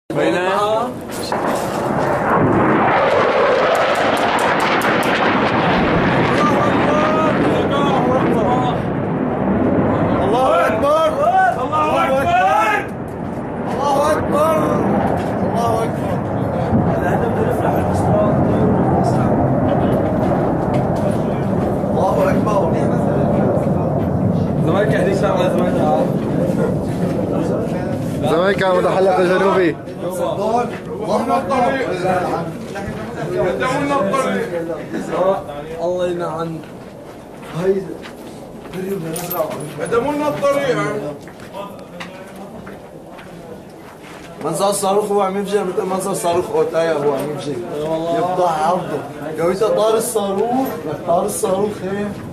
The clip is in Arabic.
بينها الله أكبر الله أكبر الله أكبر الله أكبر. الهدف بنفرح الأسرار الله أكبر. زمانك هديك على زمانك زمانك على المتحلق الجنوبي. الله ينعم. هاي هدموا لنا الطريق. منظر الصاروخ هو عم يفجر مثل منظر صاروخ اوتايا هو عم يفجر يفضح عرضه. لو انت طار الصاروخ هيك